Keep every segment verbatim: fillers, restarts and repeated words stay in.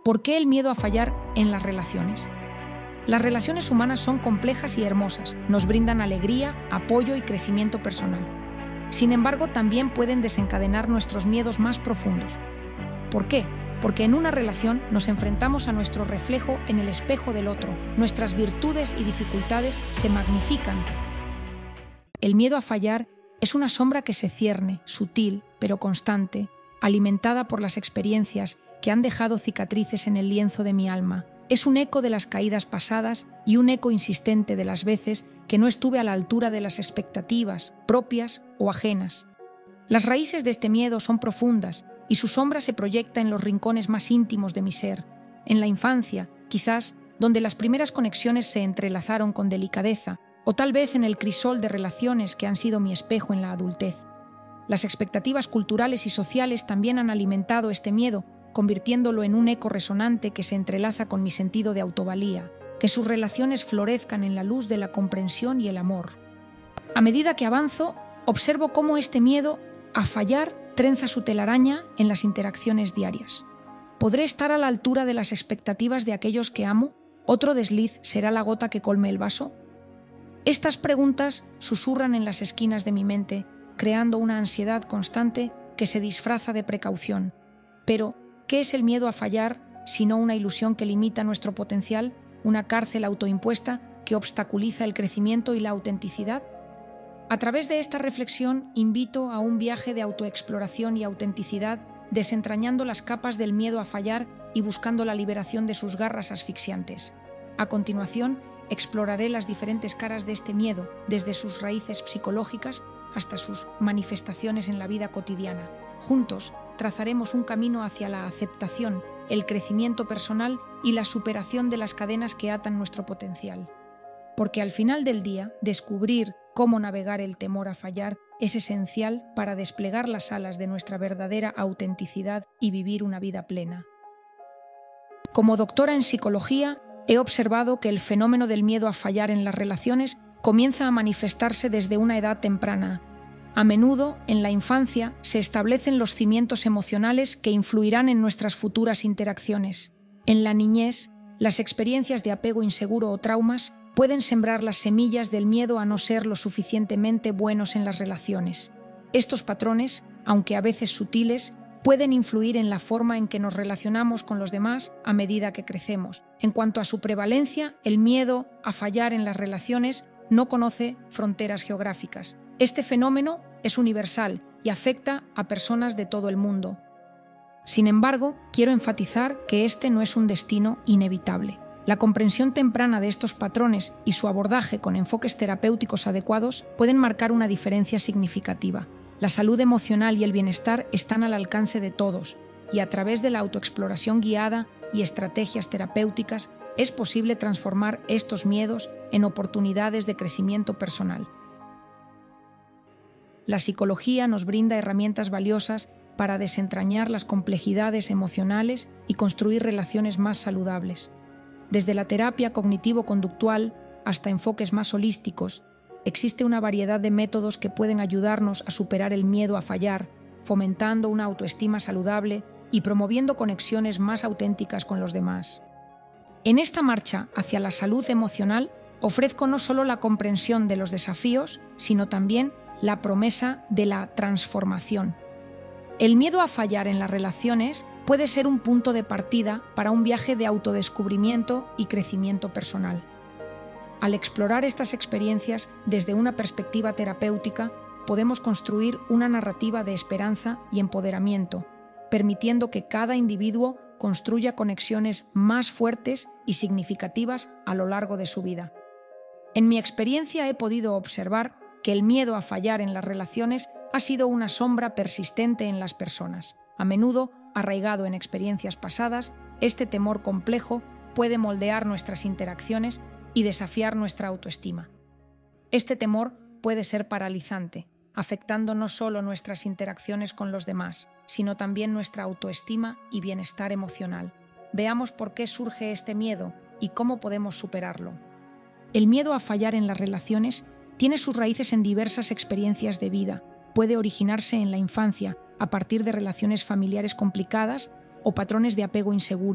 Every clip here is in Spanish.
¿Por qué el miedo a fallar en las relaciones? Las relaciones humanas son complejas y hermosas, nos brindan alegría, apoyo y crecimiento personal. Sin embargo, también pueden desencadenar nuestros miedos más profundos. ¿Por qué? Porque en una relación nos enfrentamos a nuestro reflejo en el espejo del otro. Nuestras virtudes y dificultades se magnifican. El miedo a fallar es una sombra que se cierne, sutil, pero constante, alimentada por las experiencias que han dejado cicatrices en el lienzo de mi alma. Es un eco de las caídas pasadas y un eco insistente de las veces que no estuve a la altura de las expectativas, propias o ajenas. Las raíces de este miedo son profundas y su sombra se proyecta en los rincones más íntimos de mi ser. En la infancia, quizás, donde las primeras conexiones se entrelazaron con delicadeza, o tal vez en el crisol de relaciones que han sido mi espejo en la adultez. Las expectativas culturales y sociales también han alimentado este miedo, convirtiéndolo en un eco resonante que se entrelaza con mi sentido de autovalía, que sus relaciones florezcan en la luz de la comprensión y el amor. A medida que avanzo, observo cómo este miedo a fallar trenza su telaraña en las interacciones diarias. ¿Podré estar a la altura de las expectativas de aquellos que amo? ¿Otro desliz será la gota que colme el vaso? Estas preguntas susurran en las esquinas de mi mente, creando una ansiedad constante que se disfraza de precaución. Pero, ¿qué es el miedo a fallar sino una ilusión que limita nuestro potencial, una cárcel autoimpuesta que obstaculiza el crecimiento y la autenticidad? A través de esta reflexión invito a un viaje de autoexploración y autenticidad, desentrañando las capas del miedo a fallar y buscando la liberación de sus garras asfixiantes. A continuación, exploraré las diferentes caras de este miedo, desde sus raíces psicológicas hasta sus manifestaciones en la vida cotidiana. Juntos, trazaremos un camino hacia la aceptación, el crecimiento personal y la superación de las cadenas que atan nuestro potencial. Porque al final del día, descubrir cómo navegar el temor a fallar es esencial para desplegar las alas de nuestra verdadera autenticidad y vivir una vida plena. Como doctora en psicología, he observado que el fenómeno del miedo a fallar en las relaciones comienza a manifestarse desde una edad temprana. A menudo, en la infancia, se establecen los cimientos emocionales que influirán en nuestras futuras interacciones. En la niñez, las experiencias de apego inseguro o traumas pueden sembrar las semillas del miedo a no ser lo suficientemente buenos en las relaciones. Estos patrones, aunque a veces sutiles, pueden influir en la forma en que nos relacionamos con los demás a medida que crecemos. En cuanto a su prevalencia, el miedo a fallar en las relaciones no conoce fronteras geográficas. Este fenómeno es universal y afecta a personas de todo el mundo. Sin embargo, quiero enfatizar que este no es un destino inevitable. La comprensión temprana de estos patrones y su abordaje con enfoques terapéuticos adecuados pueden marcar una diferencia significativa. La salud emocional y el bienestar están al alcance de todos, y a través de la autoexploración guiada y estrategias terapéuticas es posible transformar estos miedos en oportunidades de crecimiento personal. La psicología nos brinda herramientas valiosas para desentrañar las complejidades emocionales y construir relaciones más saludables. Desde la terapia cognitivo-conductual hasta enfoques más holísticos, existe una variedad de métodos que pueden ayudarnos a superar el miedo a fallar, fomentando una autoestima saludable y promoviendo conexiones más auténticas con los demás. En esta marcha hacia la salud emocional, ofrezco no solo la comprensión de los desafíos, sino también la promesa de la transformación. El miedo a fallar en las relaciones puede ser un punto de partida para un viaje de autodescubrimiento y crecimiento personal. Al explorar estas experiencias desde una perspectiva terapéutica, podemos construir una narrativa de esperanza y empoderamiento, permitiendo que cada individuo construya conexiones más fuertes y significativas a lo largo de su vida. En mi experiencia he podido observar que el miedo a fallar en las relaciones ha sido una sombra persistente en las personas. A menudo, arraigado en experiencias pasadas, este temor complejo puede moldear nuestras interacciones y desafiar nuestra autoestima. Este temor puede ser paralizante, afectando no solo nuestras interacciones con los demás, sino también nuestra autoestima y bienestar emocional. Veamos por qué surge este miedo y cómo podemos superarlo. El miedo a fallar en las relaciones tiene sus raíces en diversas experiencias de vida. Puede originarse en la infancia, a partir de relaciones familiares complicadas o patrones de apego inseguro,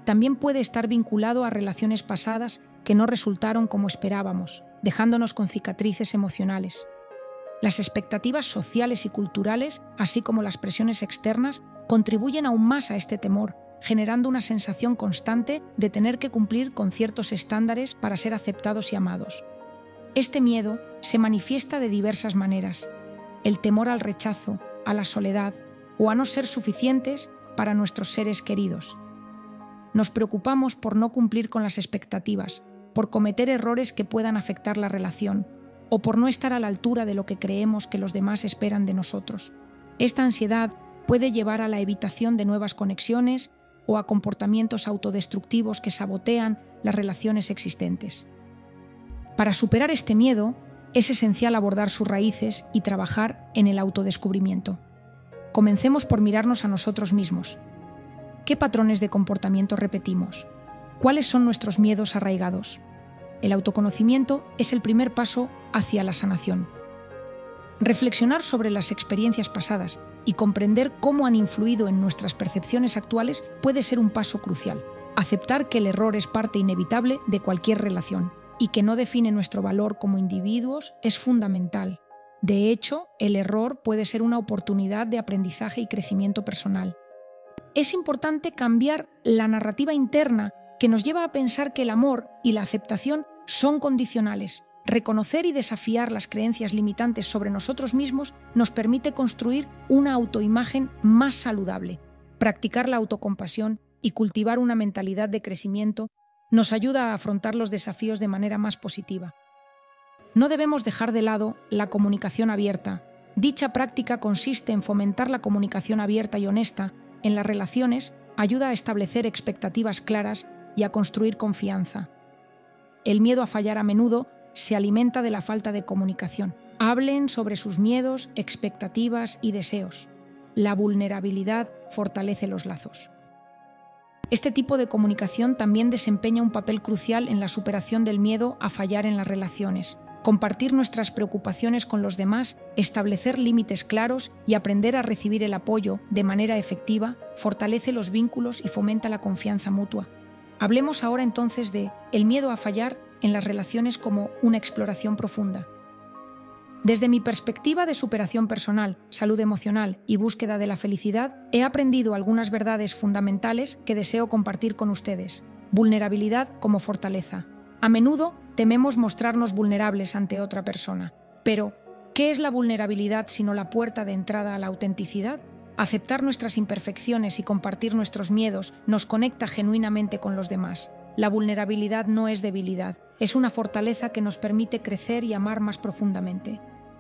también puede estar vinculado a relaciones pasadas que no resultaron como esperábamos, dejándonos con cicatrices emocionales. Las expectativas sociales y culturales, así como las presiones externas, contribuyen aún más a este temor, generando una sensación constante de tener que cumplir con ciertos estándares para ser aceptados y amados. Este miedo se manifiesta de diversas maneras. El temor al rechazo, a la soledad o a no ser suficientes para nuestros seres queridos. Nos preocupamos por no cumplir con las expectativas, por cometer errores que puedan afectar la relación o por no estar a la altura de lo que creemos que los demás esperan de nosotros. Esta ansiedad puede llevar a la evitación de nuevas conexiones o a comportamientos autodestructivos que sabotean las relaciones existentes. Para superar este miedo, es esencial abordar sus raíces y trabajar en el autodescubrimiento. Comencemos por mirarnos a nosotros mismos. ¿Qué patrones de comportamiento repetimos? ¿Cuáles son nuestros miedos arraigados? El autoconocimiento es el primer paso hacia la sanación. Reflexionar sobre las experiencias pasadas y comprender cómo han influido en nuestras percepciones actuales puede ser un paso crucial. Aceptar que el error es parte inevitable de cualquier relación y que no define nuestro valor como individuos es fundamental. De hecho, el error puede ser una oportunidad de aprendizaje y crecimiento personal. Es importante cambiar la narrativa interna que nos lleva a pensar que el amor y la aceptación son condicionales. Reconocer y desafiar las creencias limitantes sobre nosotros mismos nos permite construir una autoimagen más saludable. Practicar la autocompasión y cultivar una mentalidad de crecimiento nos ayuda a afrontar los desafíos de manera más positiva. No debemos dejar de lado la comunicación abierta. Dicha práctica consiste en fomentar la comunicación abierta y honesta en las relaciones, ayuda a establecer expectativas claras y a construir confianza. El miedo a fallar a menudo se alimenta de la falta de comunicación. Hablen sobre sus miedos, expectativas y deseos. La vulnerabilidad fortalece los lazos. Este tipo de comunicación también desempeña un papel crucial en la superación del miedo a fallar en las relaciones. Compartir nuestras preocupaciones con los demás, establecer límites claros y aprender a recibir el apoyo de manera efectiva fortalece los vínculos y fomenta la confianza mutua. Hablemos ahora entonces de el miedo a fallar en las relaciones como una exploración profunda. Desde mi perspectiva de superación personal, salud emocional y búsqueda de la felicidad, he aprendido algunas verdades fundamentales que deseo compartir con ustedes. Vulnerabilidad como fortaleza. A menudo tememos mostrarnos vulnerables ante otra persona. Pero, ¿qué es la vulnerabilidad sino la puerta de entrada a la autenticidad? Aceptar nuestras imperfecciones y compartir nuestros miedos nos conecta genuinamente con los demás. La vulnerabilidad no es debilidad, es una fortaleza que nos permite crecer y amar más profundamente.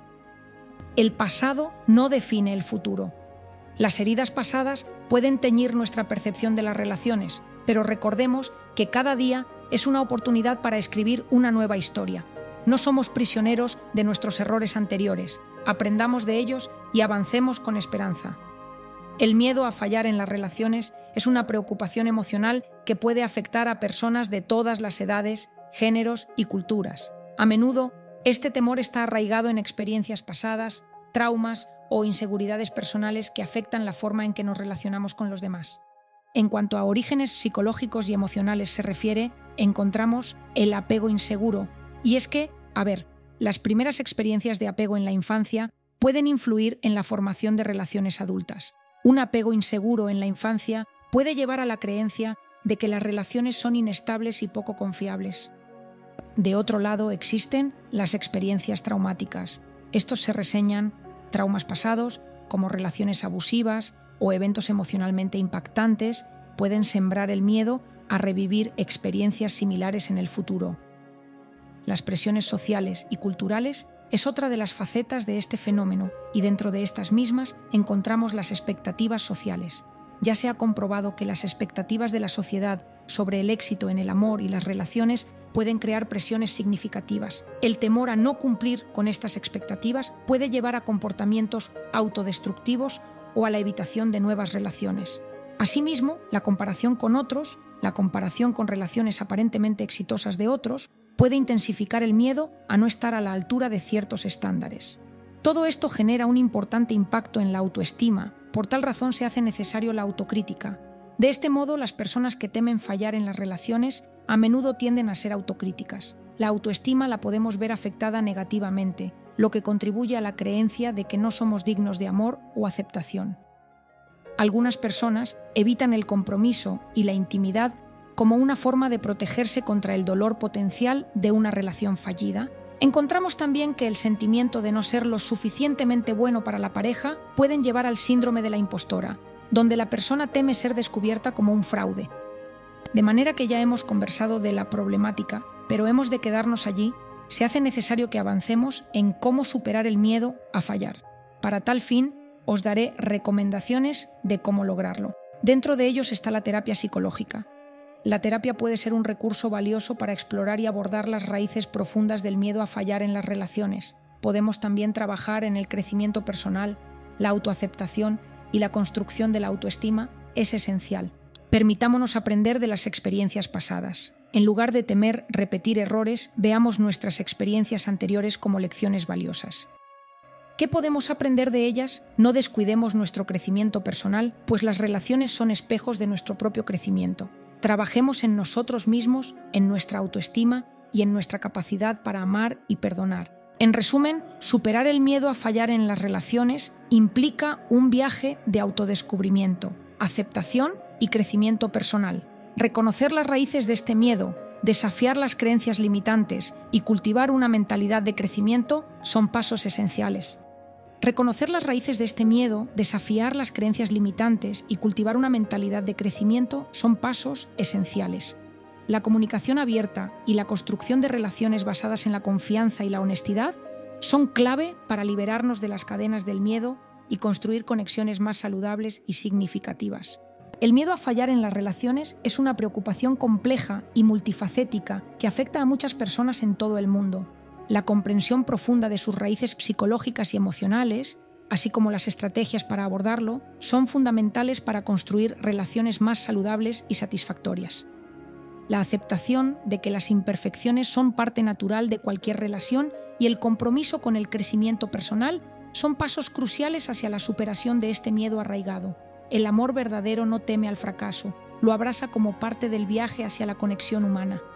El pasado no define el futuro. Las heridas pasadas pueden teñir nuestra percepción de las relaciones, pero recordemos que cada día es una oportunidad para escribir una nueva historia. No somos prisioneros de nuestros errores anteriores. Aprendamos de ellos y avancemos con esperanza. El miedo a fallar en las relaciones es una preocupación emocional que puede afectar a personas de todas las edades, géneros y culturas. A menudo, este temor está arraigado en experiencias pasadas, traumas o inseguridades personales que afectan la forma en que nos relacionamos con los demás. En cuanto a orígenes psicológicos y emocionales se refiere, encontramos el apego inseguro. Y es que, a ver, las primeras experiencias de apego en la infancia pueden influir en la formación de relaciones adultas. Un apego inseguro en la infancia puede llevar a la creencia de que las relaciones son inestables y poco confiables. De otro lado, existen las experiencias traumáticas. Estos se reseñan traumas pasados, como relaciones abusivas o eventos emocionalmente impactantes, pueden sembrar el miedo a revivir experiencias similares en el futuro. Las presiones sociales y culturales es otra de las facetas de este fenómeno, y dentro de estas mismas encontramos las expectativas sociales. Ya se ha comprobado que las expectativas de la sociedad sobre el éxito en el amor y las relaciones pueden crear presiones significativas. El temor a no cumplir con estas expectativas puede llevar a comportamientos autodestructivos o a la evitación de nuevas relaciones. Asimismo, la comparación con otros, la comparación con relaciones aparentemente exitosas de otros, puede intensificar el miedo a no estar a la altura de ciertos estándares. Todo esto genera un importante impacto en la autoestima. Por tal razón se hace necesario la autocrítica. De este modo, las personas que temen fallar en las relaciones a menudo tienden a ser autocríticas. La autoestima la podemos ver afectada negativamente, lo que contribuye a la creencia de que no somos dignos de amor o aceptación. Algunas personas evitan el compromiso y la intimidad como una forma de protegerse contra el dolor potencial de una relación fallida. Encontramos también que el sentimiento de no ser lo suficientemente bueno para la pareja pueden llevar al síndrome de la impostora, donde la persona teme ser descubierta como un fraude. De manera que ya hemos conversado de la problemática, pero hemos de quedarnos allí, se hace necesario que avancemos en cómo superar el miedo a fallar. Para tal fin, os daré recomendaciones de cómo lograrlo. Dentro de ellos está la terapia psicológica. La terapia puede ser un recurso valioso para explorar y abordar las raíces profundas del miedo a fallar en las relaciones. Podemos también trabajar en el crecimiento personal, la autoaceptación y la construcción de la autoestima es esencial. Permitámonos aprender de las experiencias pasadas. En lugar de temer repetir errores, veamos nuestras experiencias anteriores como lecciones valiosas. ¿Qué podemos aprender de ellas? No descuidemos nuestro crecimiento personal, pues las relaciones son espejos de nuestro propio crecimiento. Trabajemos en nosotros mismos, en nuestra autoestima y en nuestra capacidad para amar y perdonar. En resumen, superar el miedo a fallar en las relaciones implica un viaje de autodescubrimiento, aceptación y crecimiento personal. Reconocer las raíces de este miedo, desafiar las creencias limitantes y cultivar una mentalidad de crecimiento son pasos esenciales. Reconocer las raíces de este miedo, desafiar las creencias limitantes y cultivar una mentalidad de crecimiento son pasos esenciales. La comunicación abierta y la construcción de relaciones basadas en la confianza y la honestidad son clave para liberarnos de las cadenas del miedo y construir conexiones más saludables y significativas. El miedo a fallar en las relaciones es una preocupación compleja y multifacética que afecta a muchas personas en todo el mundo. La comprensión profunda de sus raíces psicológicas y emocionales, así como las estrategias para abordarlo, son fundamentales para construir relaciones más saludables y satisfactorias. La aceptación de que las imperfecciones son parte natural de cualquier relación y el compromiso con el crecimiento personal son pasos cruciales hacia la superación de este miedo arraigado. El amor verdadero no teme al fracaso, lo abraza como parte del viaje hacia la conexión humana.